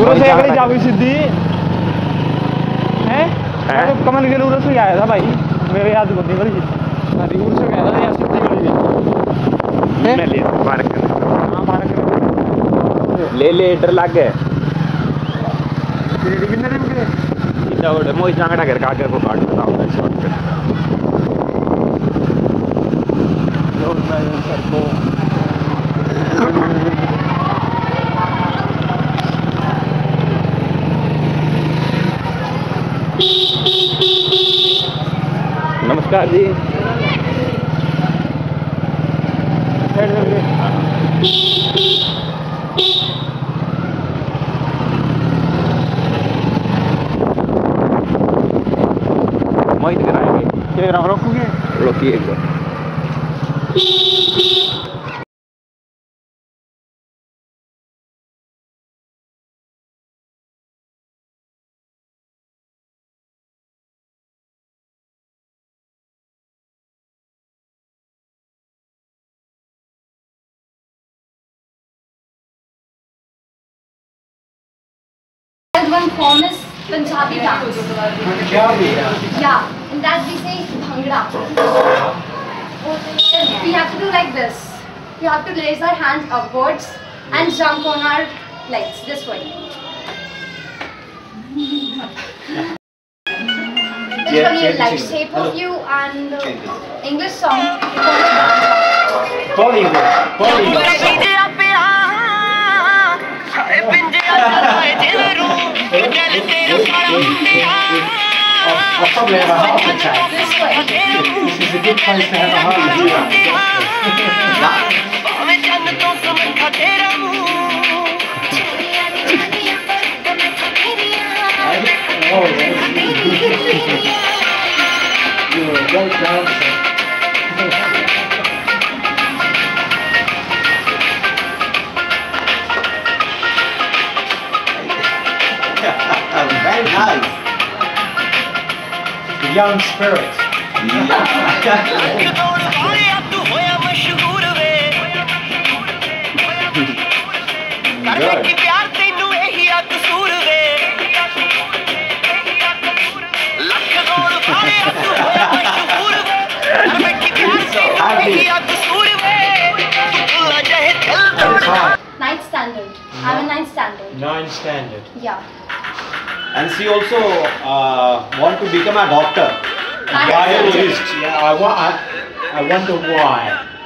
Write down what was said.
उधर से अगर जाओगी सीधी हैं तो कमल के उधर से आया था भाई मेरे याद को नहीं बड़ी अरे उधर से गया था यार सीधी गली में मैं ले मार के हां मार के ले डर लग गए तेरे कितने दिन के इधर वो मोई जांगड़ा कर काट को काट बताओ शॉर्टकट लो मैं सर को नमस्कार जी मोहित कराएंगे रोकोगे रोकिए एक बार One form is Punjabi dance. Yeah, in that we say bhangra. We have to do like this. We have to raise our hands upwards and jump on our legs this way. This is really like shape of you and English song. I'll probably have a heart attack. This is a good place to have a heart attack. You're a great dancer. Very nice. The young spirit. Good. Ninth standard. I'm a ninth standard. 9 standard. Yeah. And she also want to become a doctor. Biologist. Yeah, I wonder why.